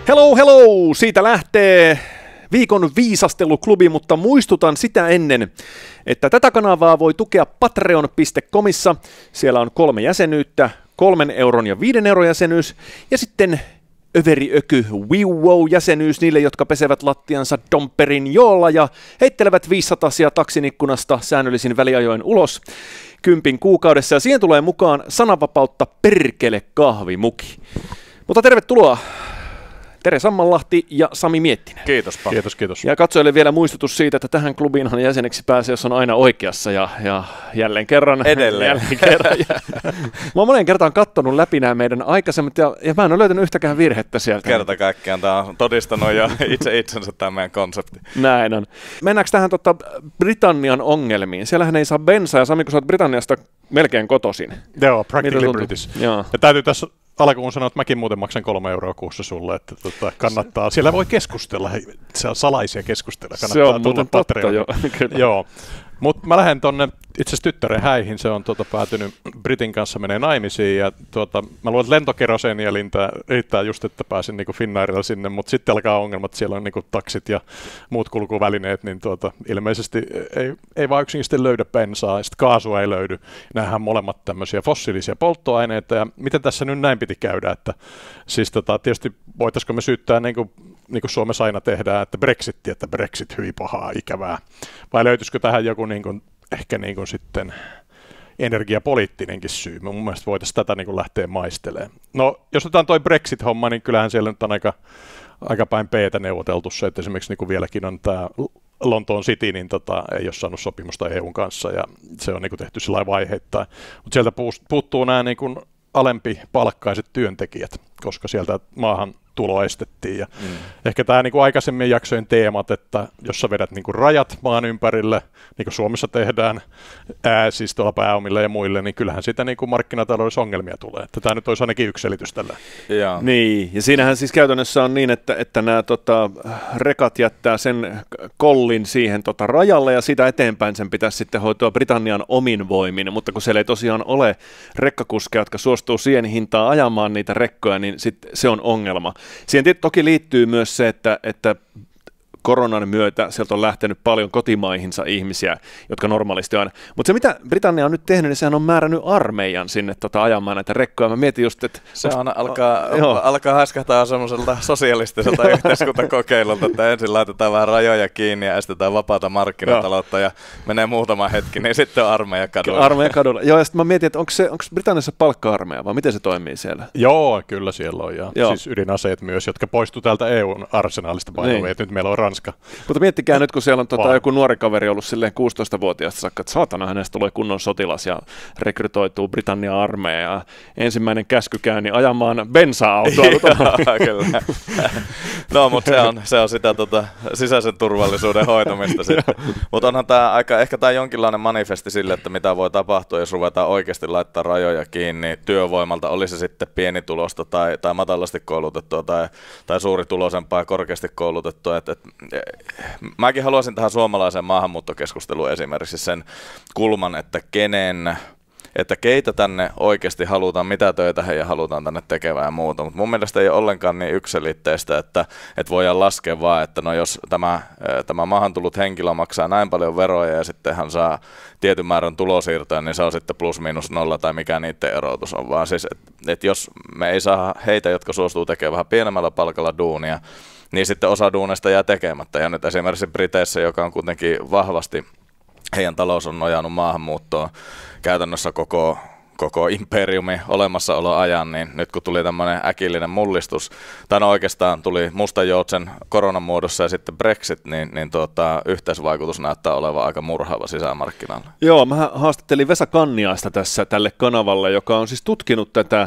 Hello, hello! Siitä lähtee viikon viisasteluklubi, mutta muistutan sitä ennen, että tätä kanavaa voi tukea patreon.comissa. Siellä on 3 jäsenyyttä, 3 euron ja 5 euron jäsenyys ja sitten överiöky WeWow-jäsenyys niille, jotka pesevät lattiansa Domperin joolla ja heittelevät 500 taksin ikkunasta säännöllisin väliajoin ulos 10 kuukaudessa. Ja siihen tulee mukaan sananvapautta perkele kahvimuki. Mutta tervetuloa Tere Sammanlahti ja Sami Miettinen. Kiitos paljon. Kiitos. Ja katsojille vielä muistutus siitä, että tähän klubiinhan jäseneksi pääsee, jos on aina oikeassa ja jälleen kerran. Edelleen. Mä oon monen kertaan katsonut läpi nämä meidän aikaisemmat ja mä en ole löytänyt yhtäkään virhettä sieltä. Kerta kaikkiaan tämä on todistanut jo itsensä tämä meidän konsepti. Näin on. Mennäänkö tähän Britannian ongelmiin? Siellähän ei saa bensaa ja Sami, kun sä oot Britanniasta melkein kotoisin. Joo, practically British. Joo. Ja täytyy tässä alkuun sanoa, että mäkin muuten maksan 3 euroa kuussa sulle, että kannattaa. Siellä voi keskustella, se on salaisia keskusteluja, kannattaa tulla Patreon. Joo. Mutta mä lähden tonne itse asiassa tyttären häihin, se on päätynyt Britin kanssa menee naimisiin ja mä luulen, että lentokerosenia riittää just, että pääsin niinku Finnairilla sinne, mutta sitten alkaa ongelmat, siellä on niinku taksit ja muut kulkuvälineet, niin ilmeisesti ei vaan yksinkertaisesti löydä bensaa ja sitten kaasua ei löydy. Nämähän molemmat tämmöisiä fossiilisia polttoaineita ja miten tässä nyt näin piti käydä, että siis tietysti voitaisiko me syyttää niin kuin Suomessa aina tehdään, että Brexit hyvin pahaa, ikävää. Vai löytyisikö tähän joku ehkä sitten energiapoliittinenkin syy? Mun mielestä voitaisiin tätä lähteä maistelemaan. No, jos otetaan toi Brexit-homma, niin kyllähän siellä nyt on aika päin P-tä neuvoteltu se, että esimerkiksi vieläkin on tämä Lontoon City, niin ei ole saanut sopimusta EUn kanssa, ja se on tehty sillä vaiheittain. Mutta sieltä puuttuu nämä alempipalkkaiset työntekijät, koska sieltä maahan tulo estettiin. Ja ehkä tämä aikaisemmin jaksojen teemat, että jos sä vedät rajat maan ympärille, niin kuin Suomessa tehdään, siis tuolla pääomille ja muille, niin kyllähän siitä markkinataloudessa ongelmia tulee. Että tämä nyt olisi ainakin yksi selitys tällä. Ja. Niin, ja siinähän siis käytännössä on niin, että nämä rekat jättää sen kollin siihen rajalle, ja siitä eteenpäin sen pitäisi sitten hoitua Britannian omin voimin, mutta kun siellä ei tosiaan ole rekkakuskeja, jotka suostuu siihen hintaan ajamaan niitä rekkoja, niin sitten se on ongelma. Siihen toki liittyy myös se, että koronan myötä sieltä on lähtenyt paljon kotimaihinsa ihmisiä, jotka normaalisti on. Mutta se, mitä Britannia on nyt tehnyt, niin sehän on määrännyt armeijan sinne ajamaan näitä rekkoja. Mä mietin just, että se alkaa haiskahtaa semmoiselta sosialistiselta yhteiskuntakokeilulta, että ensin laitetaan vähän rajoja kiinni ja estetään vapaata markkinataloutta ja menee muutama hetki, niin sitten on armeija kadulla. Armeija kadulla. Joo, ja sitten mä mietin, että onko Britanniassa palkka-armeija vai miten se toimii siellä? Joo, kyllä siellä on. Ja siis ydinaseet myös, jotka poistuu täältä EUn arsenaalista painoa. Nyt meillä on Ranska. Mutta miettikää nyt, kun siellä on joku nuori kaveri ollut silleen 16-vuotiaasta saakka, että saatana hänestä tulee kunnon sotilas ja rekrytoituu Britannian armeijaan. Ensimmäinen käskykäynti ajamaan bensa-autoa. Kyllä. No, mutta se on sitä sisäisen turvallisuuden hoitamista sitten. Mutta onhan tämä ehkä tämä jonkinlainen manifesti sille, että mitä voi tapahtua, jos ruvetaan oikeasti laittaa rajoja kiinni työvoimalta, oli se sitten pienitulosta tai matalasti koulutettua tai suurituloisempaa ja korkeasti koulutettua. Mäkin haluaisin tähän suomalaiseen maahanmuuttokeskusteluun esimerkiksi sen kulman, että keitä tänne oikeasti halutaan, mitä töitä heidän halutaan tänne tekevään ja muuta. Mutta mun mielestä ei ole ollenkaan niin yksiselitteistä, että voidaan laskea vaan, että no jos tämä maahan tullut henkilö maksaa näin paljon veroja ja sitten hän saa tietyn määrän tulosiirtoja, niin se on sitten plus miinus nolla tai mikä niiden erotus on. Vaan siis, että jos me ei saa heitä, jotka suostuu tekemään vähän pienemmällä palkalla duunia, niin sitten osa duunista jää tekemättä. Ja nyt esimerkiksi Briteissä, joka on kuitenkin vahvasti, heidän talous on nojannut maahanmuuttoon käytännössä koko imperiumin olemassaoloajan, niin nyt kun tuli tämmöinen äkillinen mullistus, tai no oikeastaan tuli musta joutsen koronan muodossa ja sitten Brexit, niin yhteisvaikutus näyttää olevan aika murhaava sisämarkkinoilla. Joo, mä haastattelin Vesa Kanniaista tässä tälle kanavalle, joka on siis tutkinut tätä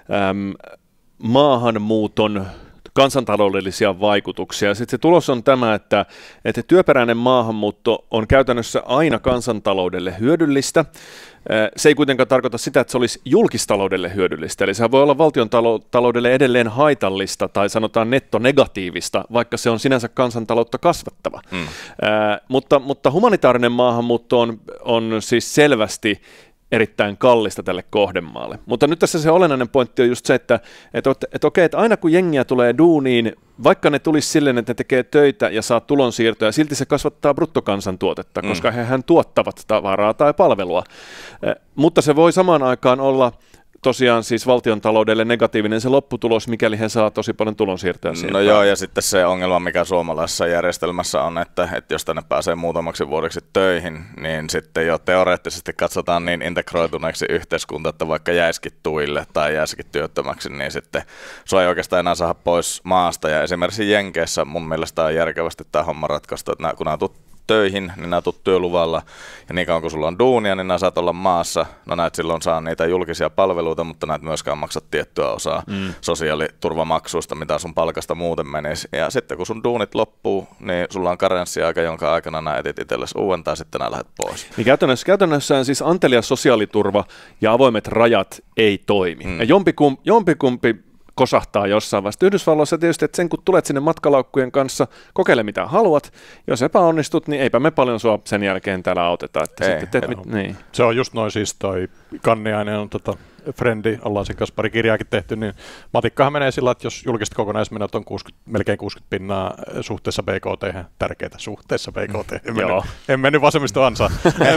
maahanmuuton kansantaloudellisia vaikutuksia. Sitten se tulos on tämä, että työperäinen maahanmuutto on käytännössä aina kansantaloudelle hyödyllistä. Se ei kuitenkaan tarkoita sitä, että se olisi julkistaloudelle hyödyllistä, eli se voi olla valtion taloudelle edelleen haitallista tai sanotaan nettonegatiivista, vaikka se on sinänsä kansantaloutta kasvattava. Mutta humanitaarinen maahanmuutto on siis selvästi erittäin kallista tälle kohdemaalle. Mutta nyt tässä se olennainen pointti on just se, että okei, että aina kun jengiä tulee duuniin, vaikka ne tulisi silleen, että ne tekee töitä ja saa tulonsiirtoja, silti se kasvattaa bruttokansantuotetta, koska hehän tuottavat tavaraa tai palvelua. Mutta se voi samaan aikaan olla tosiaan siis valtiontaloudelle negatiivinen se lopputulos, mikäli he saa tosi paljon tulonsiirtoja siihen. No joo, ja sitten se ongelma, mikä suomalaisessa järjestelmässä on, että jos tänne pääsee muutamaksi vuodeksi töihin, niin sitten jo teoreettisesti katsotaan niin integroituneeksi yhteiskunta, että vaikka jäisikin tuille tai jäisikin työttömäksi, niin sitten sua ei oikeastaan enää saada pois maasta. Ja esimerkiksi Jenkeissä mun mielestä on järkevästi tämä homma ratkaistu, että kun nämä töihin, niin nämä tulet työluvalla, ja niin kauan kun sulla on duunia, niin nämä saat olla maassa. No näet silloin saa niitä julkisia palveluita, mutta näet myöskään maksat tiettyä osaa sosiaaliturvamaksuista, mitä sun palkasta muuten menisi. Ja sitten kun sun duunit loppuu, niin sulla on karenssiaika, jonka aikana nämä etit itsellesi uuden, tai sitten nämä lähdet pois. Niin käytännössä siis antelias sosiaaliturva ja avoimet rajat ei toimi. Ja jompikumpi kosahtaa jossain vaiheessa. Yhdysvalloissa tietysti, että sen kun tulet sinne matkalaukkujen kanssa, kokeile mitä haluat. Jos epäonnistut, niin eipä me paljon sua sen jälkeen täällä auteta. Että ei, sitten niin. Se on just noin siis toi Kanniainen on Frendi, ollaan sen kanssa pari kirjaakin tehty, niin matikkahan menee sillä, että jos julkiset kokonaismenot on melkein 60% suhteessa BKT, tärkeää suhteessa BKT, en mennyt vasemmisto ansaa,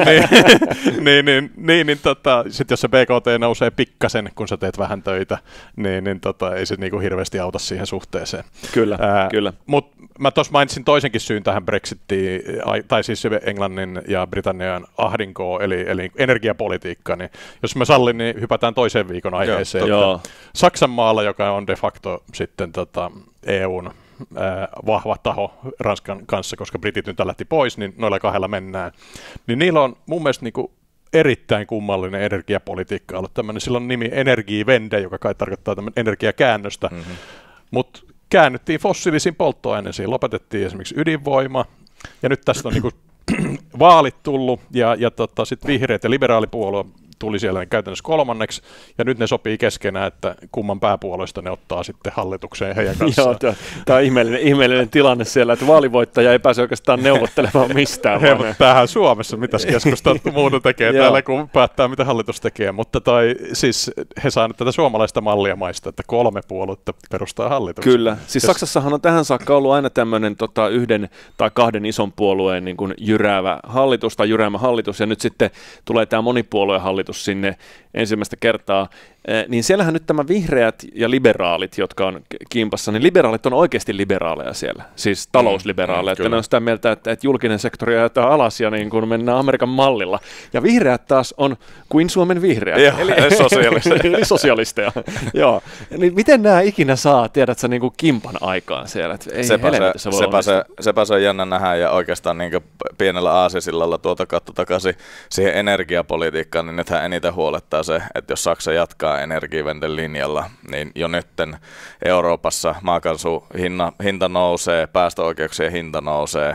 sitten jos se BKT nousee pikkasen, kun sä teet vähän töitä, niin ei se niinku hirveästi auta siihen suhteeseen. Kyllä. Mutta mä tuossa mainitsin toisenkin syyn tähän Brexitiin, tai siis Englannin ja Britannian ahdinkoon, eli energiapolitiikka, niin jos mä sallin, niin hypätään toiseen viikon aiheeseen. Saksan maalla, joka on de facto sitten EUn vahva taho Ranskan kanssa, koska britit nyt lähti pois, niin noilla kahdella mennään. Niin niillä on mun mielestä niinku erittäin kummallinen energiapolitiikka ollut tämmöinen, sillä on nimi Energiewende, joka kai tarkoittaa tämmöinen energiakäännöstä, mutta käännyttiin fossiilisiin polttoaineisiin, lopetettiin esimerkiksi ydinvoima, ja nyt tästä on niinku vaalit tullut, ja sitten vihreät ja liberaalipuolue tuli siellä käytännössä kolmanneksi, ja nyt ne sopii keskenään, että kumman pääpuolueista ne ottaa sitten hallitukseen heidän kanssaan. Joo, tämä on ihmeellinen tilanne siellä, että vaalivoittaja ei pääse oikeastaan neuvottelemaan mistään. Tämähän Suomessa, mitäs keskusta muuta tekee täällä, kun päättää, mitä hallitus tekee, mutta siis he saavat tätä suomalaista mallia maista, että 3 puoluetta perustaa hallituksen. Kyllä, siis Saksassahan on tähän saakka ollut aina tämmöinen 1 tai 2 ison puolueen niin kuin jyräävä hallitus tai jyräämä hallitus, ja nyt sitten tulee tämä monipuoluehallitus sinne ensimmäistä kertaa, niin siellähän nyt tämä vihreät ja liberaalit, jotka on kimpassa, niin liberaalit on oikeasti liberaaleja siellä, siis talousliberaaleja, että ne on sitä mieltä, että julkinen sektori ajetaan alas ja niin kuin mennään Amerikan mallilla. Ja vihreät taas on kuin Suomen vihreät, eli sosialisteja. Joo. Niin miten nämä ikinä saa, tiedätkö, niin kuin kimpan aikaan siellä? Sepä se on jännä nähdä, ja oikeastaan niin kuin pienellä aasisillalla katso takaisin siihen energiapolitiikkaan, niin nythän eniten huolettaa se, että jos Saksa jatkaa Energiewenden linjalla, niin jo nytten Euroopassa maakaasun hinta nousee, päästöoikeuksien hinta nousee.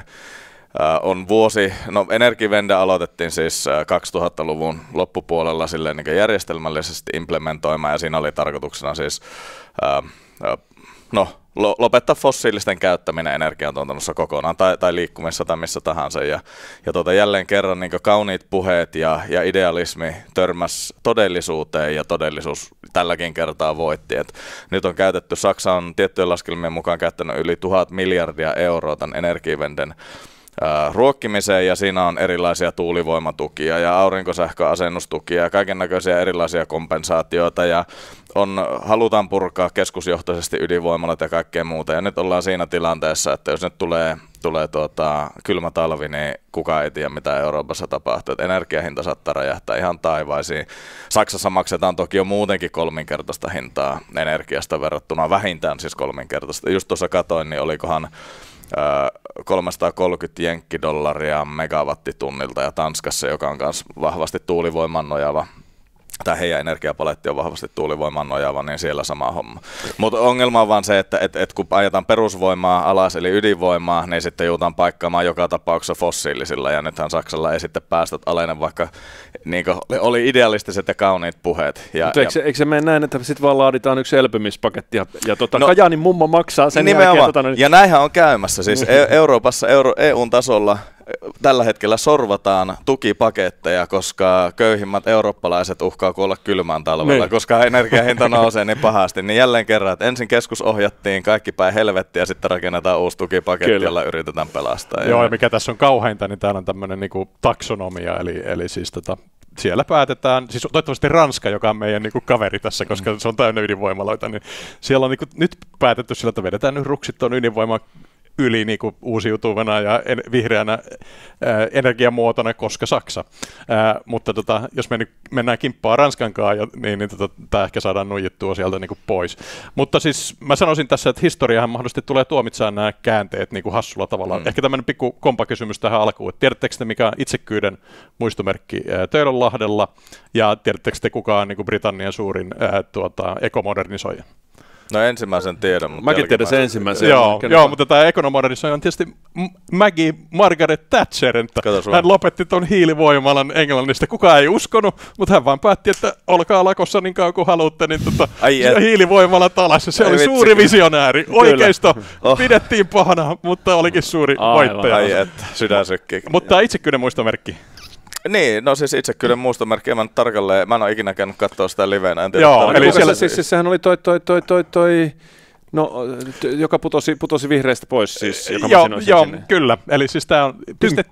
Energiewende aloitettiin siis 2000-luvun loppupuolella silleen niin järjestelmällisesti implementoimaan, ja siinä oli tarkoituksena siis lopettaa fossiilisten käyttäminen energiantuotannossa kokonaan tai liikkumisessa tai missä tahansa. Ja jälleen kerran niin kauniit puheet ja idealismi törmäs todellisuuteen, ja todellisuus tälläkin kertaa voitti. Et nyt on käytetty, Saksa on tiettyjen laskelmien mukaan käyttänyt yli 1 000 miljardia euroa tämän Energiewenden ruokkimiseen, ja siinä on erilaisia tuulivoimatukia ja aurinkosähköasennustukia ja kaikennäköisiä erilaisia kompensaatioita, ja halutaan purkaa keskusjohtoisesti ydinvoimalat ja kaikkea muuta, ja nyt ollaan siinä tilanteessa, että jos nyt tulee kylmä talvi, niin kukaan ei tiedä, mitä Euroopassa tapahtuu, että energiahinta saattaa räjähtää ihan taivaisiin. Saksassa maksetaan toki jo muutenkin 3-kertaista hintaa energiasta verrattuna, vähintään siis 3-kertaista. Just tuossa katoin, niin olikohan 330 jenkkidollaria megawattitunnilta, ja Tanskassa, joka on myös vahvasti tuulivoiman nojaava, tai heidän energiapaletti on vahvasti tuulivoimaan nojaava, niin siellä sama homma. Mutta ongelma on vaan se, että kun ajetaan perusvoimaa alas, eli ydinvoimaa, niin sitten joudutaan paikkaamaan joka tapauksessa fossiilisilla, ja nythän Saksalla ei sitten päästöt alene, vaikka niin oli idealistiset ja kauniit puheet. Mutta eikö se mene näin, että sitten vaan laaditaan yksi elpymispaketti, ja Kajaanin mummo maksaa sen nimenomaan. Jälkeen. Ja näinhän on käymässä. Siis Euroopassa, EUn tasolla tällä hetkellä sorvataan tukipaketteja, koska köyhimmät eurooppalaiset uhkaa kuolla kylmään talvella, koska energiahinta nousee niin pahasti. Niin jälleen kerran, että ensin keskus ohjattiin kaikki päin helvettiä ja sitten rakennetaan uusi tukipaketti, jolla yritetään pelastaa. Joo, ja mikä tässä on kauheinta, niin täällä on tämmöinen niinku taksonomia, eli siis siellä päätetään, siis toivottavasti Ranska, joka on meidän niinku kaveri tässä, koska se on täynnä ydinvoimaloita, niin siellä on niinku nyt päätetty sillä, että vedetään nyt ruksittoon ydinvoima yli niinku uusiutuvana ja vihreänä energiamuotona, koska Saksa. Mutta jos me nyt mennään kimppaan Ranskan kanssa, niin tämä ehkä saadaan nuijittua sieltä niinku pois. Mutta siis mä sanoisin tässä, että historiahan mahdollisesti tulee tuomitsemaan nämä käänteet niinku hassulla tavalla. Ehkä tämmöinen pikku kompakysymys tähän alkuun. Tiedättekö te, mikä on itsekkyyden muistomerkki Töölönlahdella, ja tiedättekö te, kuka on niinku Britannian suurin ekomodernisoija? No ensimmäisen tiedän, mutta mäkin tiedän sen ensimmäisen. Joo, mutta tämä ekonomodernisoija on tietysti Margaret Thatcher. Hän lopetti tuon hiilivoimalan Englannista. Kukaan ei uskonut, mutta hän vaan päätti, että olkaa lakossa niin kauan kuin haluatte, niin hiilivoimalat alas. Se oli suuri visionääri. Oikeisto pidettiin pahana, mutta olikin suuri voittaja. Ai että, sydän sykkii. Mutta itsekyyden muistomerkki. Niin, no siis itsekyyden muistomerkki, mä en en ole ikinä käynyt katsoa sitä livenä. Joo, eli siellä siis sehän oli joka putosi vihreistä pois siis. Joo, kyllä. Eli siis tää on,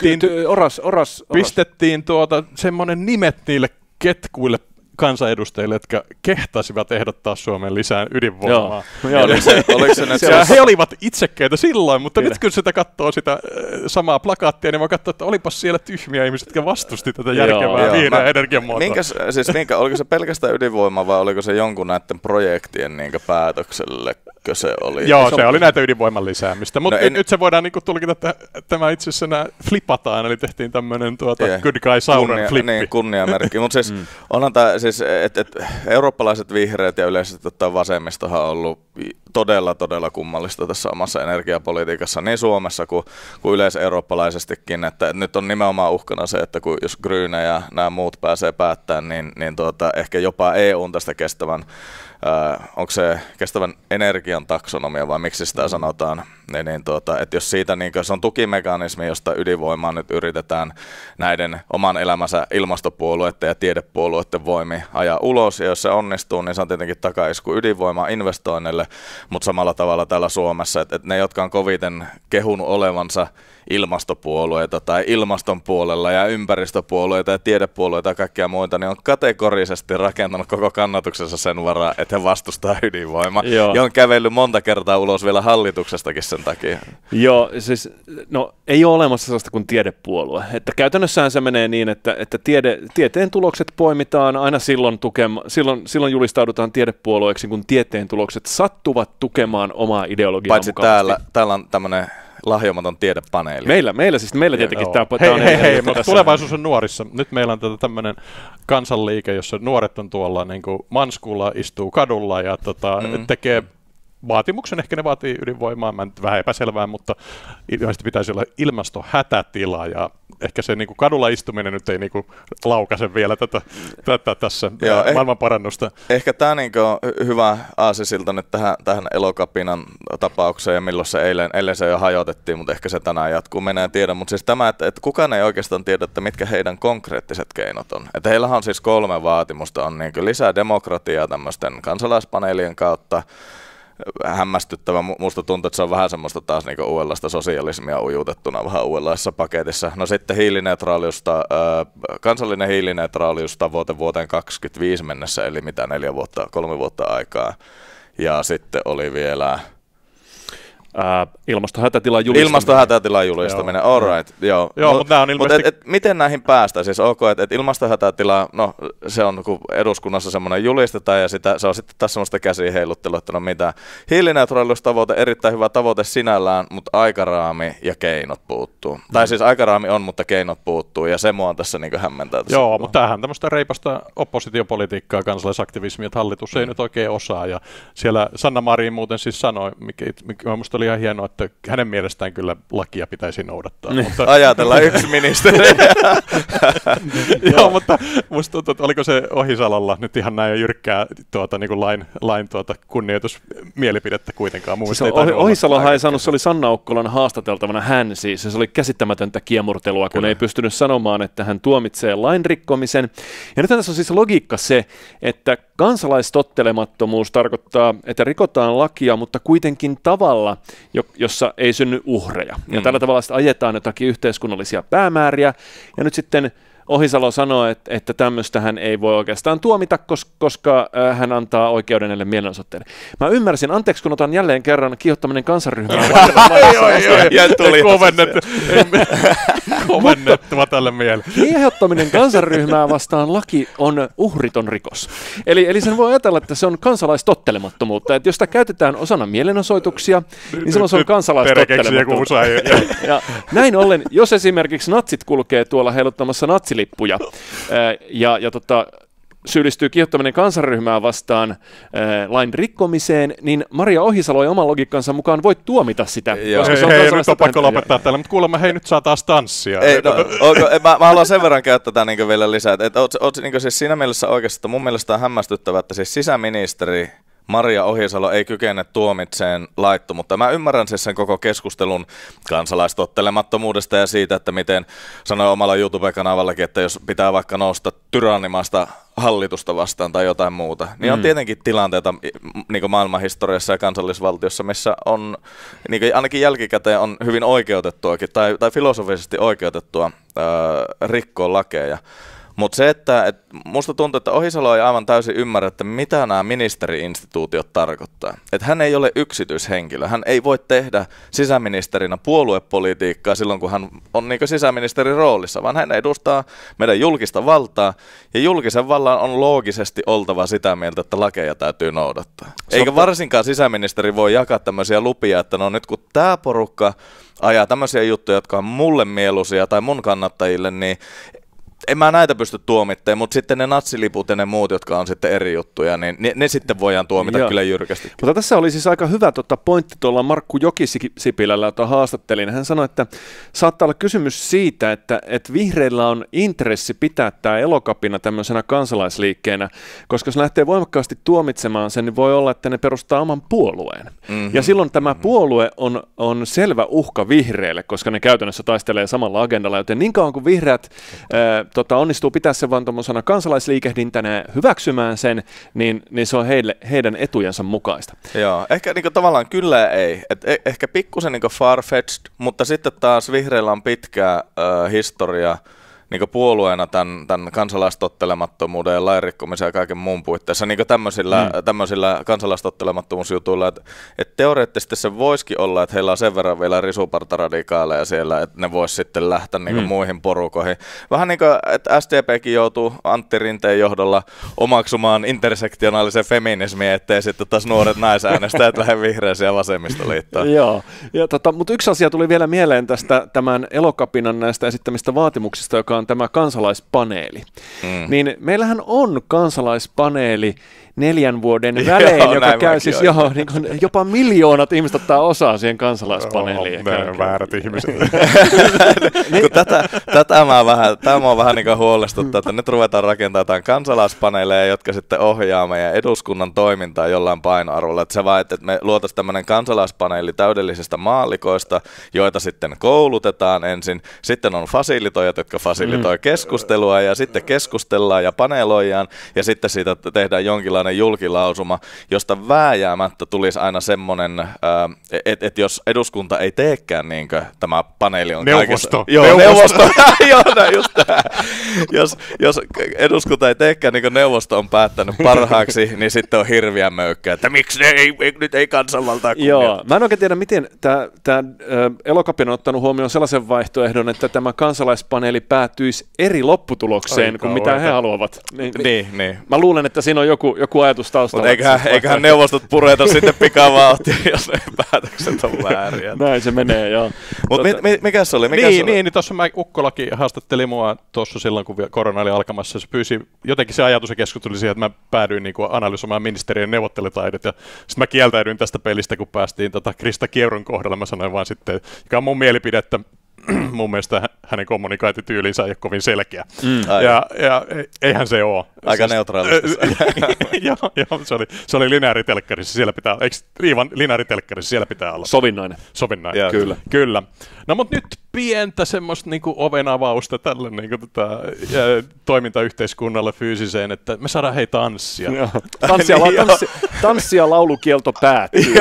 pistettiin semmoinen nimet niille ketkuille kansanedustajille, jotka kehtasivat ehdottaa Suomeen lisää ydinvoimaa. He olivat itsekkäitä silloin, mutta nyt kun sitä katsoo sitä samaa plakaattia, niin mä katsoin, että olipas siellä tyhmiä ihmisiä, jotka vastusti tätä järkevää vihreää energiamuotoa. Oliko se pelkästään ydinvoima vai oliko se jonkun näiden projektien päätökselle? Se oli. Joo, se oli näitä ydinvoiman lisäämistä, mutta nyt se voidaan niinku tulkita, että tämä itse asiassa flipataan, eli tehtiin tämmöinen good guy Sauron flippi. Niin, kunniamerkki, mutta siis onhan tämä siis, että eurooppalaiset vihreät ja yleisesti vasemmistohan on ollut todella kummallista tässä omassa energiapolitiikassa niin Suomessa kuin yleiseurooppalaisestikin, että nyt on nimenomaan uhkana se, että jos Grüne ja nämä muut pääsee päättämään, niin ehkä jopa EUn tästä kestävän onko se kestävän energian taksonomia vai miksi sitä sanotaan, että jos siitä se on tukimekanismi, josta ydinvoimaa nyt yritetään näiden oman elämänsä ilmastopuolueiden ja tiedepuolueiden voimi ajaa ulos, ja jos se onnistuu, niin se on tietenkin takaisku ydinvoimaa investoinneille, mutta samalla tavalla täällä Suomessa, että ne, jotka on koviten kehunut olevansa ilmastopuolueita tai ilmaston puolella ja ympäristöpuolueita ja tiedepuolueita ja kaikkia muita, niin on kategorisesti rakentanut koko kannatuksensa sen varaa, että he vastustaa ydinvoimaa. Ja on kävellyt monta kertaa ulos vielä hallituksestakin sen takia. Joo, siis ei ole olemassa sellaista kuin tiedepuolue. Että käytännössähän se menee niin, että tieteen tulokset poimitaan aina silloin julistaudutaan tiedepuolueeksi, kun tieteen tulokset sattuvat tukemaan omaa ideologiaa mukaisesti. Paitsi täällä on tämmöinen lahjomaton tiedepaneeli. Meillä tietenkin tämä on hei, mutta tulevaisuus on nuorissa. Nyt meillä on tämmöinen kansanliike, jossa nuoret on tuolla niin kuin manskulla, istuu kadulla ja tekee vaatimuksen, ehkä ne vaatii ydinvoimaa, mä nyt vähän epäselvää, mutta ilmeisesti pitäisi olla ilmastohätätila ja ehkä se niinku kadulla istuminen nyt ei niinku laukaise vielä tätä tässä maailmanparannusta. Ehkä tämä niinku on hyvä aasisilta nyt tähän Elokapinan tapaukseen, ja milloin se eilen se jo hajotettiin, mutta ehkä se tänään jatkuu, menee tiedä. Mutta siis tämä, että kukaan ei oikeastaan tiedä, että mitkä heidän konkreettiset keinot on. Että heillähän on siis 3 vaatimusta, on niinku lisää demokratiaa tämmöisten kansalaispaneelien kautta, hämmästyttävä. Musta tuntuu, että se on vähän semmoista taas niinku uudenlaista sosialismia ujutettuna vähän uudenlaisessa paketissa. No sitten kansallinen hiilineutraaliustavoite vuoteen 2025 mennessä, eli mitä 3 vuotta aikaa. Ja sitten oli vielä ilmastohätätilan julistaminen. All right. Joo, mutta nämä on ilmeisesti... miten näihin päästään? Siis että ilmastohätätila, no se on kun eduskunnassa semmoinen julistetaan ja se on sitten taas semmoista käsiin heiluttelua, että no mitä. Hiilineutraaliustavoite, erittäin hyvä tavoite sinällään, mutta aikaraami ja keinot puuttuu. Tai siis aikaraami on, mutta keinot puuttuu ja se mua tässä niin hämmentää. Joo, mutta tämähän on tämmöistä reipasta oppositiopolitiikkaa, kansalaisaktivismia, että hallitus ei nyt oikein osaa. Ja siellä Sanna Marin muuten siis sanoi, mikä minusta oli ihan hienoa, että hänen mielestään kyllä lakia pitäisi noudattaa. Mutta ajatellaan yksi ministeri. Joo, mutta musta tuntuu, että oliko se Ohisalolla nyt ihan näin jyrkkää niin kuin lain kunnioitusmielipidettä kuitenkaan. Ohisalohan ei saanut, se oli Sanna Okkolan haastateltavana hän siis, se oli käsittämätöntä kiemurtelua, kun ei pystynyt sanomaan, että hän tuomitsee lain rikkomisen. Ja nyt tässä on siis logiikka se, että kansalaistottelemattomuus tarkoittaa, että rikotaan lakia, mutta kuitenkin tavalla, jossa ei synny uhreja. Ja tällä tavalla sitten ajetaan jotakin yhteiskunnallisia päämääriä, ja nyt sitten Ohisalo sanoo, että tämmöistähän ei voi oikeastaan tuomita, koska hän antaa oikeuden näille mielenosoitteille. Mä ymmärsin, anteeksi kun otan jälleen kerran kiihottaminen kansanryhmää. Kovennettava tälle mieleen. Kiihottaminen kansanryhmää vastaan laki on uhriton rikos. Eli sen voi ajatella, että se on kansalaistottelemattomuutta. Että jos sitä käytetään osana mielenosoituksia, niin silloin se on kansalaistottelemattomuutta. Ja näin ollen, jos esimerkiksi natsit kulkee tuolla heiluttamassa natsilippuja ja syyllistyy kiihottaminen kansanryhmää vastaan lain rikkomiseen, niin Maria Ohisalo ei oman logiikkansa mukaan voi tuomita sitä. Koska se on nyt on pakko lopettaa täällä, mutta kuulemma hei, nyt saa taas tanssia. Mä haluan sen verran käyttää tätä niin vielä lisää. Oot niin siis siinä mielessä oikeasti, että mun mielestä on hämmästyttävää, että siis sisäministeri Maria Ohisalo ei kykene tuomitseen laittomuutta. Mä ymmärrän siis sen koko keskustelun kansalaistottelemattomuudesta ja siitä, että miten sanoi omalla YouTube-kanavallakin, että jos pitää vaikka nousta tyrannimaista hallitusta vastaan tai jotain muuta, niin on tietenkin tilanteita niin maailmanhistoriassa ja kansallisvaltiossa, missä on niin ainakin jälkikäteen on hyvin oikeutettuakin tai filosofisesti oikeutettua rikkoa lakeja. Mutta se, että musta tuntuu, että Ohisalo ei aivan täysin ymmärrä, että mitä nämä ministeri-instituutiot tarkoittaa. Että hän ei ole yksityishenkilö. Hän ei voi tehdä sisäministerinä puoluepolitiikkaa silloin, kun hän on niin sisäministerin roolissa, vaan hän edustaa meidän julkista valtaa. Ja julkisen vallan on loogisesti oltava sitä mieltä, että lakeja täytyy noudattaa. Eikä varsinkaan sisäministeri voi jakaa tämmöisiä lupia, että no nyt kun tämä porukka ajaa tämmöisiä juttuja, jotka on mulle mieluisia tai mun kannattajille, niin en mä näitä pysty tuomitteen, mutta sitten ne natsiliput ja ne muut, jotka on sitten eri juttuja, niin ne sitten voidaan tuomita kyllä jyrkästi. Mutta tässä oli siis aika hyvä pointti tuolla Markku Jokisipilällä, jota haastattelin. Hän sanoi, että saattaa olla kysymys siitä, että vihreillä on intressi pitää tämä Elokapina tämmöisenä kansalaisliikkeenä, koska jos lähtee voimakkaasti tuomitsemaan sen, niin voi olla, että ne perustaa oman puolueen. Ja silloin tämä puolue on selvä uhka vihreille, koska ne käytännössä taistelee samalla agendalla, joten niin kauan kuin vihreät onnistuu pitää sen vaan tuommoisena kansalaisliikehdintänä hyväksymään sen, niin se on heidän etujensa mukaista. Joo, ehkä niin tavallaan kyllä ei. Ehkä pikkusen niin far-fetched, mutta sitten taas vihreillä on pitkä historia niin puolueena tämän kansalaistottelemattomuuden ja lainrikkomisen ja kaiken muun puitteissa niin tämmöisillä kansalaistottelemattomuusjutuilla, että teoreettisesti se voisikin olla, että heillä on sen verran vielä risupartaradikaaleja siellä, että ne vois sitten lähteä niin muihin porukoihin. Vähän niin kuin, että SDPkin joutuu Antti Rinteen johdolla omaksumaan intersektionaalisen feminismin, ettei sitten taas nuoret naisäänestäjät lähde vihreisiin ja vasemmistoliittoon. Joo, mutta yksi asia tuli vielä mieleen tästä tämän Elokapinan näistä esittämistä vaatimuksista, joka on tämä kansalaispaneeli. Niin meillähän on kansalaispaneeli 4 vuoden välein, joka käy siis jopa miljoonat ihmiset ottaa osaa siihen kansalaispaneeliin. Väärät ihmiset. Tämä on vähän niin kuin huolestuttaa, että nyt ruvetaan rakentamaan jotain kansalaispaneeleja, jotka sitten ohjaa meidän eduskunnan toimintaa jollain painoarvolla. Että se vaan, että me luotaisiin tämmöinen kansalaispaneeli täydellisistä maallikoista, joita sitten koulutetaan ensin. Sitten on fasilitoijat, jotka fasilitoi keskustelua ja sitten keskustellaan ja paneeloidaan ja sitten siitä tehdään jonkinlainen julkilausuma, josta vääjäämättä tulisi aina semmoinen, että jos eduskunta ei teekään, niin kuin tämä paneeli on neuvosto. Neuvosto. Joo, just tämä. Jos eduskunta ei teekään, niin kuin neuvosto on päättänyt parhaaksi, niin sitten on hirviä möykkä, että miksi nyt ei kansanvaltaa kunnioita. Joo, mä en oikein tiedä, miten tämä Elokapina on ottanut huomioon sellaisen vaihtoehdon, että tämä kansalaispaneeli päätyisi eri lopputulokseen kuin mitä he haluavat. Niin. Mä luulen, että siinä on joku ajatus taustalla. Mutta eiköhän neuvostot pureta sitten pikavauhtia, jos ne päätökset on vääriä. Näin se menee, joo. Mutta mikä se oli? Niin tuossa Ukkolakin haastatteli mua tuossa silloin, kun korona oli alkamassa. Se pyysi, jotenkin se ajatus ja keskustelu siihen, että mä päädyin niin analysoimaan ministeriön neuvottelutaidot. Ja sitten mä kieltäydyin tästä pelistä, kun päästiin Krista Kieron kohdalla. Mä sanoin vaan sitten, joka on mun mielipide, että mun mielestä hänen kommunikaatityylinsä ei ole kovin selkeä. Ja eihän se ole. Aika neutraalisesti. Joo, se oli lineaaritelkkarissa, siellä pitää, eikö lineaaritelkkarissa siellä pitää olla? Sovinnainen. Kyllä. No mutta nyt pientä semmoista niinku ovenavausta tälle niinku toimintayhteiskunnalle fyysiseen, että me saadaan tanssia. Tanssia laulukielto päättyy.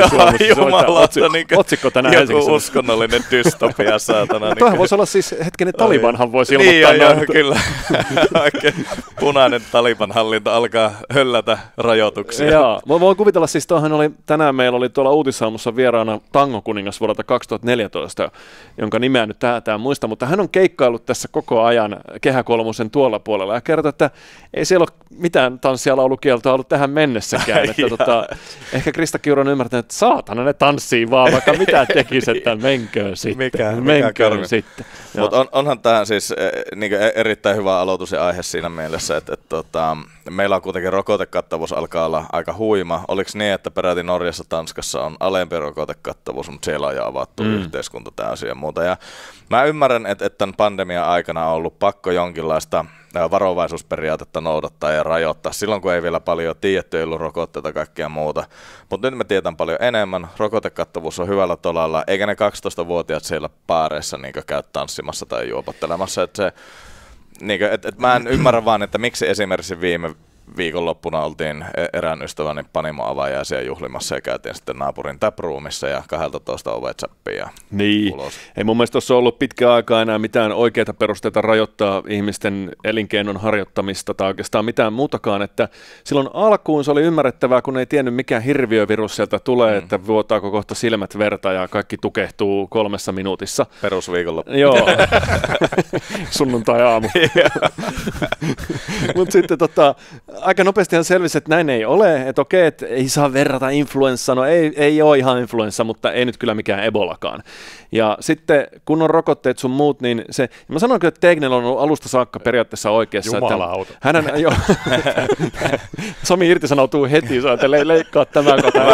Otsikko tänään Helsingissä. Joku uskonnollinen dystopia, saatana. Tuohan voisi olla siis, Talibanhan voisi ilmoittaa. Niin, kyllä. Oikein punainen Taliban-hallinto alkaa höllätä rajoituksia. Joo, voin kuvitella siis, tänään meillä oli tuolla Uutishaamussa vieraana tangokuningas vuodelta 2014, jonka nimeä nyt tähän muista, mutta hän on keikkaillut tässä koko ajan Kehä Kolmosen tuolla puolella ja kertoi, että ei siellä ole mitään tanssia laulukieltoa ollut tähän mennessäkään. Että ehkä Krista Kiuru on ymmärtänyt, että saatana ne tanssii vaan, vaikka mitä tekisi, että menköön sitten. Menköön sitten. Mutta onhan tämä siis niin erittäin hyvä aloitus ja aihe siinä mielessä, että meillä on kuitenkin rokotekattavuus alkaa olla aika huima. Oliko niin, että peräti Norjassa, Tanskassa on alempi rokotekattavuus, mutta siellä on jo avattu yhteiskunta täysin ja muuta. Ja mä ymmärrän, että tämän pandemian aikana on ollut pakko jonkinlaista varovaisuusperiaatetta noudattaa ja rajoittaa silloin, kun ei vielä paljon tiedetty, ei ollut rokotteita ja kaikkea muuta. Mutta nyt me tiedetään paljon enemmän, rokotekattavuus on hyvällä tolalla, eikä ne 12-vuotiaat siellä baareissa käy tanssimassa tai juopottelemassa. Mä en ymmärrä vaan, että miksi esimerkiksi viime viikonloppuna oltiin erään ystäväni panimoavajaisia juhlimassa ja käytiin sitten naapurin taproomissa ja 12 ovet säppiin ja ulos. Ei mun mielestä tuossa ollut pitkään aikaa enää mitään oikeita perusteita rajoittaa ihmisten elinkeinon harjoittamista tai oikeastaan mitään muutakaan, että silloin alkuun se oli ymmärrettävää, kun ei tiennyt mikä hirviövirus sieltä tulee, että vuotaako kohta silmät verta ja kaikki tukehtuu 3 minuutissa. Perusviikonloppu. Joo, sunnuntai-aamu. Mutta sitten aika nopeastihan selvisi, että näin ei ole, että okei, että ei saa verrata influenssaan, no ei ole ihan influenssa, mutta ei nyt kyllä mikään ebolakaan. Ja sitten kun on rokotteet sun muut, niin se, mä sanoin kyllä, että Tegnell on ollut alusta saakka periaatteessa oikeassa. Jumalauta. Somi irtisanoutuu heti, että leikkaa tämän kohtaan.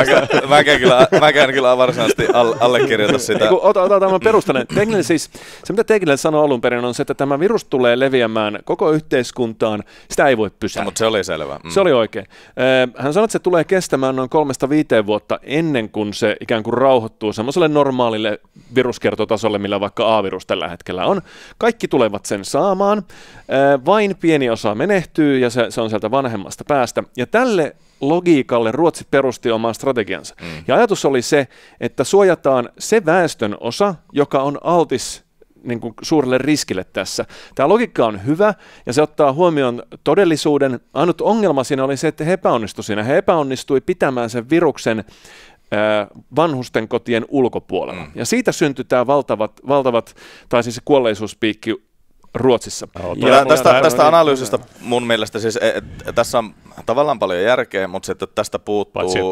Mä käyn kyllä varsinaisesti allekirjoita sitä. Otetaan tämän perustelen. Tegnell siis, se mitä Tegnell sanoi alun perin on se, että tämä virus tulee leviämään koko yhteiskuntaan, sitä ei voi pysäyttää. Mutta se oli selvä. Se oli oikein. Hän sanoi, että se tulee kestämään noin 3-5 vuotta ennen kuin se ikään kuin rauhoittuu semmoiselle normaalille viruskiertotasolle, millä vaikka A-virus tällä hetkellä on. Kaikki tulevat sen saamaan, vain pieni osa menehtyy ja se on sieltä vanhemmasta päästä. Ja tälle logiikalle Ruotsi perusti oman strategiansa. Ja ajatus oli se, että suojataan se väestön osa, joka on altis niin kuin suurelle riskille tässä. Tämä logiikka on hyvä ja se ottaa huomioon todellisuuden. Ainut ongelma siinä oli se, että he epäonnistui siinä. He epäonnistui pitämään sen viruksen vanhusten kotien ulkopuolella. Ja siitä syntyi tämä valtavat tai siis se kuolleisuuspiikki Ruotsissa. Tästä analyysistä mun mielestä siis, tässä on tavallaan paljon järkeä, mutta sitten tästä puuttuu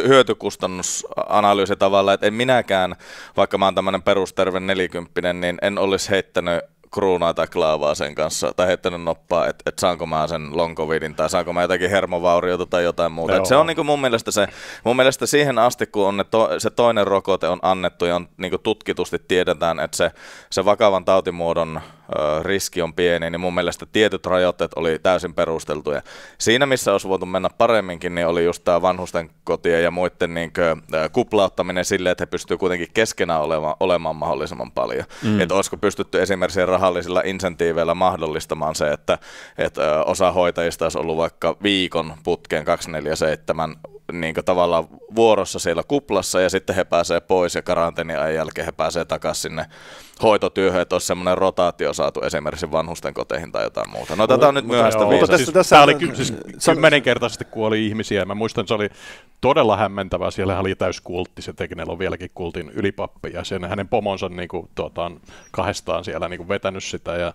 hyötykustannusanalyysi tavallaan, että en minäkään, vaikka mä oon tämmöinen perusterve 40, niin en olisi heittänyt kruunaa tai klaavaa sen kanssa, tai heittänyt noppaa, että saanko mä sen long covidin, tai saanko mä jotakin hermovauriota tai jotain muuta. Et se on niinku mun mielestä siihen asti, kun on se toinen rokote on annettu, ja on niinku tutkitusti tiedetään, että se vakavan tautimuodon riski on pieni, niin mun mielestä tietyt rajoitteet oli täysin perusteltuja. Siinä, missä olisi voitu mennä paremminkin, niin oli just tämä vanhusten kotien ja muiden kuplauttaminen silleen, että he pystyvät kuitenkin keskenään olemaan mahdollisimman paljon. Että olisiko pystytty esimerkiksi rahallisilla insentiiveillä mahdollistamaan se, että osa hoitajista olisi ollut vaikka viikon putkeen 24/7 niin tavallaan vuorossa siellä kuplassa ja sitten he pääsee pois ja karanteeniajan jälkeen he pääsee takaisin sinne hoitotyöhön, että olisi semmoinen rotaatio saatu esimerkiksi vanhusten koteihin tai jotain muuta. No tätä on nyt myöhäistä viisasta. Tämä oli siis 10-kertaisesti kuoli ihmisiä. Mä muistan, se oli todella hämmentävää. Siellä oli täyskultti, se Tegnell on vieläkin kultin ylipappi ja hänen pomonsa niin kuin, kahdestaan siellä niin kuin vetänyt sitä.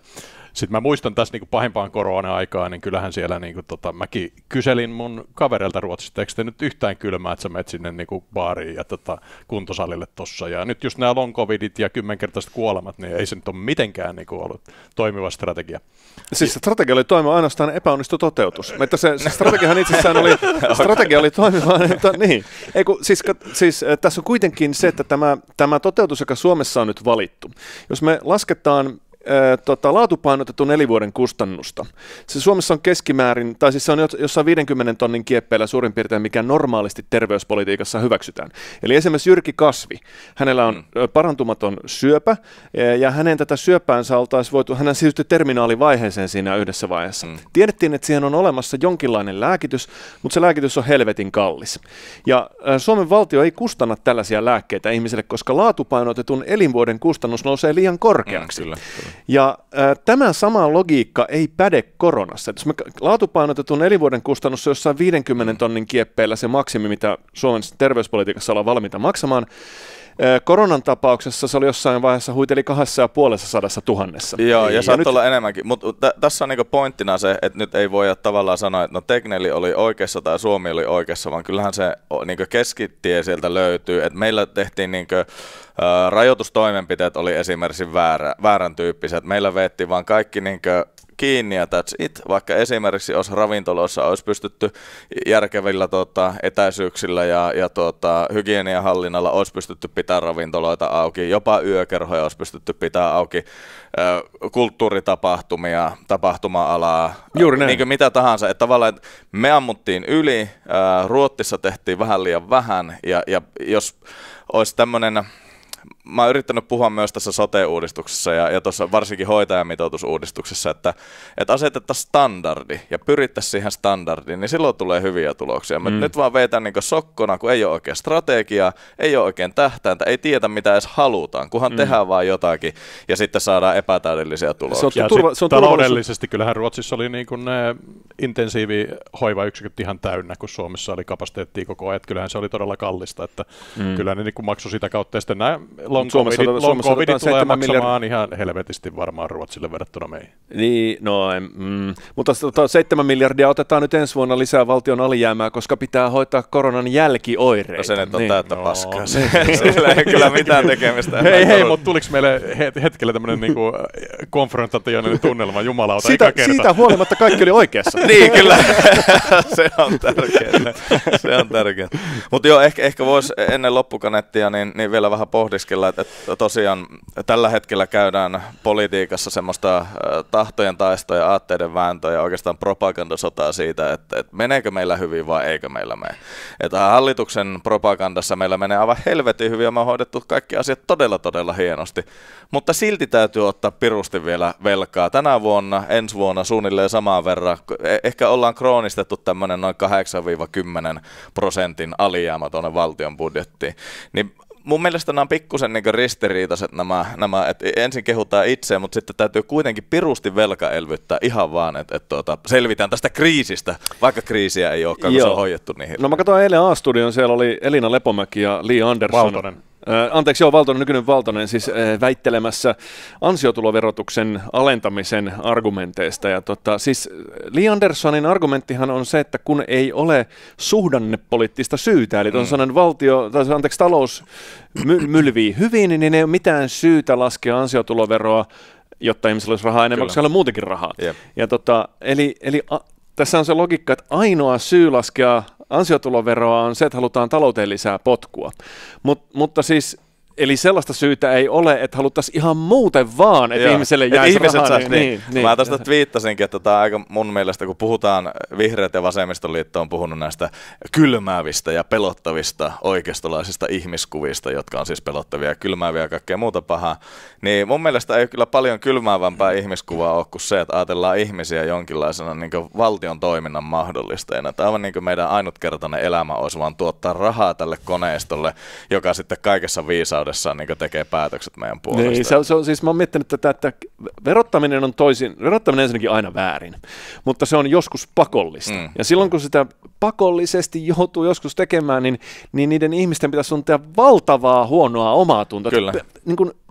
Sitten mä muistan tässä niin kuin pahimpaan korona-aikaan, niin kyllähän siellä niin kuin, mäkin kyselin mun kavereilta Ruotsista, eikö te nyt yhtään kylmää, että sä menet sinne niin kuin baariin ja kuntosalille tossa. Ja nyt just nämä long covidit ja 10-kertaiset kuolemat, niin ei se nyt ole mitenkään niin kuin ollut toimiva strategia. Siis strategia oli toimiva, ainoastaan epäonnistu toteutus. Että se strategiahan itsessään oli toimiva, niin. Siis tässä on kuitenkin se, että tämä toteutus, joka Suomessa on nyt valittu, jos me lasketaan laatupainotetun elinvuoden kustannusta. Se Suomessa on keskimäärin, tai siis se on jossain 50 tonnin kieppeillä suurin piirtein, mikä normaalisti terveyspolitiikassa hyväksytään. Eli esimerkiksi Jyrki Kasvi, hänellä on parantumaton syöpä, ja hänen tätä syöpäänsä oltaisiin voitu, hänen siirtyi terminaalivaiheeseen siinä yhdessä vaiheessa. Tiedettiin, että siihen on olemassa jonkinlainen lääkitys, mutta se lääkitys on helvetin kallis. Ja Suomen valtio ei kustanna tällaisia lääkkeitä ihmisille, koska laatupainotetun elinvuoden kustannus nousee liian korkeaksi. Kyllä. Ja tämä sama logiikka ei päde koronassa. Jos me laatupainotetun elinvuoden kustannus on jossain 50 tonnin kieppeillä se maksimi, mitä Suomen terveyspolitiikassa ollaan valmiita maksamaan, koronan tapauksessa se oli jossain vaiheessa huiteli 250 000. Joo, ja saattaa olla enemmänkin. Mutta tässä on niinku pointtina se, että nyt ei voi tavallaan sanoa, että no Tegnelli oli oikeassa tai Suomi oli oikeassa, vaan kyllähän se niinku keskitie sieltä löytyy. Et meillä tehtiin niinku, rajoitustoimenpiteet oli esimerkiksi väärän tyyppiset. Meillä veettiin vaan kaikki niinku kiinni ja that's it. Vaikka esimerkiksi jos ravintoloissa olisi pystytty järkevillä etäisyyksillä ja hygieniahallinnalla olisi pystytty pitämään ravintoloita auki, jopa yökerhoja olisi pystytty pitämään auki, kulttuuritapahtumia, tapahtuma-alaa, niin kuin mitä tahansa. Että tavallaan että me ammuttiin yli, Ruotsissa tehtiin vähän liian vähän ja jos olisi tämmöinen. Mä oon yrittänyt puhua myös tässä sote-uudistuksessa ja tuossa varsinkin hoitajamitoitusuudistuksessa, että asetettaisiin standardi ja pyrittäisiin siihen standardiin, niin silloin tulee hyviä tuloksia. Nyt vaan veetään niin sokkona, kun ei ole oikein strategiaa, ei ole oikein tähtäintä, ei tiedä mitä edes halutaan, kunhan tehdään vaan jotakin ja sitten saadaan epätäydellisiä tuloksia. Se on taloudellisesti kyllähän Ruotsissa oli niin kuin ne intensiivihoivayksiköt ihan täynnä, kun Suomessa oli kapasiteettia koko ajan. Kyllähän se oli todella kallista, että kyllä ne niin kuin maksoi sitä kautta ja sitten nämä long covidit tulee maksamaan ihan helvetisti varmaan Ruotsille verrattuna meihin. Niin, mutta 7 miljardia otetaan nyt ensi vuonna lisää valtion alijäämää, koska pitää hoitaa koronan jälkioireita. No se nyt on täyttä paskaa. Sillä ei kyllä mitään tekemistä. Hei, mutta tuliko meille hetkellä tämmöinen niinku konfrontationinen tunnelma, jumalauta, siitä huolimatta kaikki oli oikeassa. Niin, kyllä. Se on tärkeää. Mutta joo, ehkä voisi ennen loppukanettia niin vielä vähän pohdiskella, että tosiaan tällä hetkellä käydään politiikassa semmoista tahtojen taistoa ja aatteiden vääntöä ja oikeastaan propagandasotaa siitä, että meneekö meillä hyvin vai eikö meillä mene. Että hallituksen propagandassa meillä menee aivan helvetin hyvin ja me on hoidettu kaikki asiat todella hienosti, mutta silti täytyy ottaa pirusti vielä velkaa. Tänä vuonna, ensi vuonna suunnilleen samaan verran, ehkä ollaan kroonistettu tämmöinen noin 8-10% alijäämä tuonne valtion budjettiin, niin mun mielestä nämä on pikkusen niin ristiriitaiset nämä, että ensin kehutaan itseä, mutta sitten täytyy kuitenkin pirusti velkaelvyttää ihan vaan, että selvitään tästä kriisistä, vaikka kriisiä ei olekaan, kun se on hoidettu niin hirveän. No mä katsoin eilen A-studion, siellä oli Elina Lepomäki ja Li Andersson. Valtonen. Nykyinen Valtonen siis väittelemässä ansiotuloverotuksen alentamisen argumenteista. Ja siis Li Anderssonin argumenttihan on se, että kun ei ole suhdannepoliittista syytä, eli talous mylvii hyvin, niin ei ole mitään syytä laskea ansiotuloveroa, jotta ihmisillä olisi rahaa enemmän, koska siellä on muutenkin rahaa. Yep. Ja eli tässä on se logiikka, että ainoa syy laskea ansiotuloveroa on se, että halutaan talouteen lisää potkua. Mutta siis, eli sellaista syytä ei ole, että haluttaisiin ihan muuten vaan, että ihmiselle jäisi rahaa. Niin. Mä tästä twiittasinkin, että tämä on aika mun mielestä, kun puhutaan, Vihreät ja Vasemmistoliitto on puhunut näistä kylmäävistä ja pelottavista oikeistolaisista ihmiskuvista, jotka on siis pelottavia ja kylmääviä ja kaikkea muuta pahaa, niin mun mielestä ei kyllä paljon kylmäävämpää ihmiskuvaa ole kuin se, että ajatellaan ihmisiä jonkinlaisena niin kuin valtion toiminnan mahdollistajana. Tämä on niin kuin meidän ainutkertainen elämä olisi vaan tuottaa rahaa tälle koneistolle, joka sitten kaikessa viisaudessa niin tekee päätökset meidän puolesta. Niin, se on siis mä oon miettinyt tätä, että verottaminen on ensinnäkin aina väärin, mutta se on joskus pakollista. Ja silloin kun sitä pakollisesti joutuu joskus tekemään, niin niiden ihmisten pitäisi tuntea valtavaa huonoa omaa tuntoa. Kyllä. Niin kuin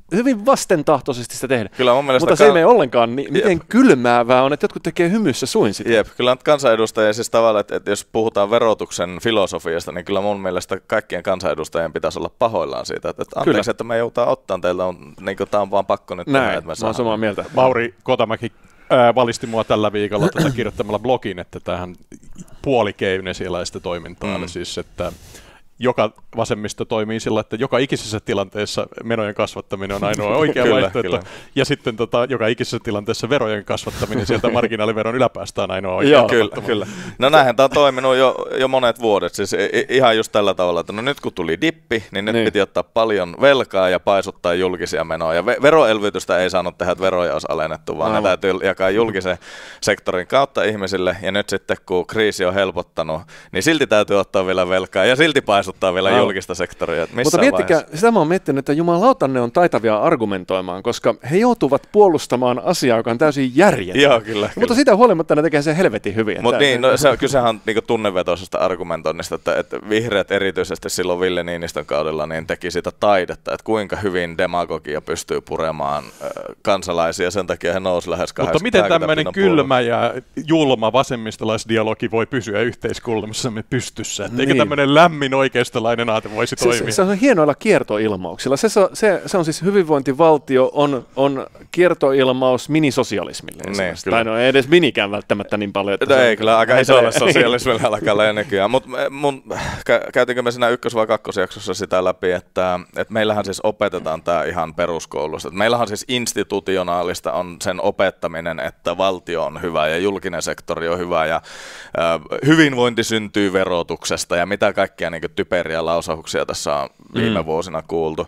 hyvin vastentahtoisesti sitä tehdä. Kyllä mun mielestä mutta se ei mene ollenkaan, miten kylmäävää on, että jotkut tekee hymyssä suin sitä. Jep, kyllä kansanedustajia siis tavallaan, että jos puhutaan verotuksen filosofiasta, niin kyllä mun mielestä kaikkien kansanedustajien pitäisi olla pahoillaan siitä, että anteeksi, että me joudutaan ottamaan teiltä, niin tämä on vaan pakko nyt tehdä, että me mä oon samaa mieltä. Mauri Kotamäki valisti mua tällä viikolla kirjoittamalla blogin, että tämähän puolikeynesialaista toimintaa, eli siis, että joka vasemmisto toimii sillä, että joka ikisessä tilanteessa menojen kasvattaminen on ainoa oikea vaihtoehto, kyllä. Ja sitten joka ikisessä tilanteessa verojen kasvattaminen sieltä marginaaliveron yläpäästä on ainoa oikea vaihtoehto. Kyllä. No näinhän tämä on toiminut jo monet vuodet, siis ihan just tällä tavalla, että no nyt kun tuli dippi, niin nyt piti ottaa paljon velkaa ja paisuttaa julkisia menoja. Veroelvytystä ei saanut tehdä, että veroja olisi alennettu, vaan ne täytyy jakaa julkisen sektorin kautta ihmisille, ja nyt sitten kun kriisi on helpottanut, niin silti täytyy ottaa vielä velkaa ja silti paisuttaa vielä julkista sektoria. Mutta miettikää, sitä mä oon miettinyt, että jumalauta ne on taitavia argumentoimaan, koska he joutuvat puolustamaan asiaa, joka on täysin järjetön. Joo, kyllä. Mutta sitä huolimatta ne tekee sen helvetin hyvin. Mutta niin, kysehän on niinku tunnevetoisesta argumentoinnista, että vihreät erityisesti silloin Ville Niinistön kaudella niin teki sitä taidetta, että kuinka hyvin demagogia pystyy puremaan kansalaisia, sen takia he nousi lähes 80. Mutta miten tämmöinen kylmä ja julma vasemmistolaisdialogi voi pysyä yhteiskunnassamme pystyssä? Niin. Eikö tämmöinen lämmin oikeistolainen aate voisi toimia? Se on hienoilla kiertoilmauksilla. Se on siis hyvinvointivaltio on kiertoilmaus minisosialismille. Niin, tai no ei edes minikään välttämättä niin paljon. Että ei kyllä aika isolle sosialismille alkaa nykyään. Mutta käytiinkö me siinä 1. vai 2. jaksossa sitä läpi, että meillähän siis opetetaan tämä ihan peruskoulusta. Meillähän siis institutionaalista on sen opettaminen, että valtio on hyvä ja julkinen sektori on hyvä ja hyvinvointi syntyy verotuksesta ja mitä kaikkia niin typeriä lausauksia tässä on viime vuosina kuultu.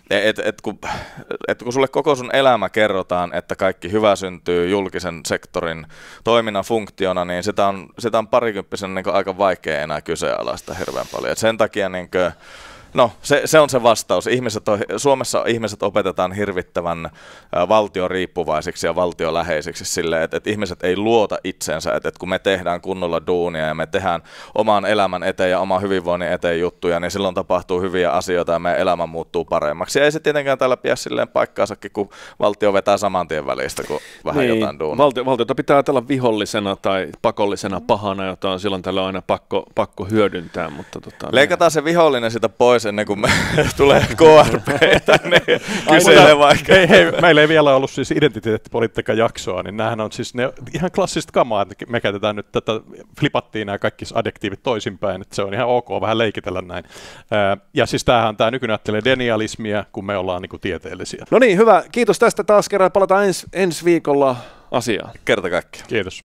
Kun sulle koko sun elämä kerrotaan, että kaikki hyvä syntyy julkisen sektorin toiminnan funktiona, niin sitä on parikymppisen niin aika vaikea enää kyseenalaista hirveän paljon. Et sen takia no, se on se vastaus. Suomessa ihmiset opetetaan hirvittävän valtioriippuvaisiksi ja valtioläheisiksi silleen, että ihmiset ei luota itseensä, että kun me tehdään kunnolla duunia ja me tehdään oman elämän eteen ja oman hyvinvoinnin eteen juttuja, niin silloin tapahtuu hyviä asioita ja meidän elämä muuttuu paremmaksi. Ja ei se tietenkään täällä pidä silleen paikkaansakin, kun valtio vetää saman tien välistä, kun vähän jotain duunia. Valtiota pitää ajatella vihollisena tai pakollisena pahana, jota on silloin tällä aina pakko hyödyntää. Mutta leikataan se vihollinen sitä pois ennen kuin me tulee KRP:tä, niin kyselee vaikka. Hei, meillä ei vielä ollut siis identiteettipolitiikan jaksoa, niin näähän on siis ne ihan klassista kamaa, että me käytetään nyt tätä, flipattiin nämä kaikki adjektiivit toisinpäin, että se on ihan ok vähän leikitellä näin. Ja siis tämähän on tämä nykyinen ajattelee denialismia, kun me ollaan niin kuin tieteellisiä. No niin, hyvä. Kiitos tästä taas kerran. Palataan ensi viikolla asiaan. Kerta kaikkiaan. Kiitos.